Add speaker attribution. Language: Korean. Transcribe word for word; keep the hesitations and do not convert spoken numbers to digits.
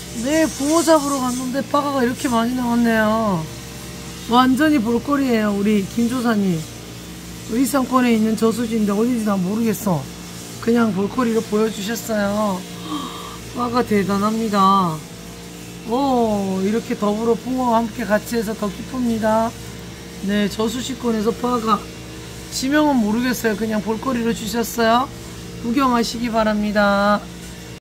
Speaker 1: 네, 붕어 잡으러 갔는데 바가가 이렇게 많이 나왔네요. 완전히 볼거리예요. 우리 김조사님 의상권에 있는 저수지인데 어딘지 나 모르겠어. 그냥 볼거리로 보여주셨어요. 바가 대단합니다. 오, 이렇게 더불어 붕어와 함께 같이 해서 더 기쁩니다. 네, 저수지권에서 바가 지명은 모르겠어요. 그냥 볼거리로 주셨어요. 구경하시기 바랍니다.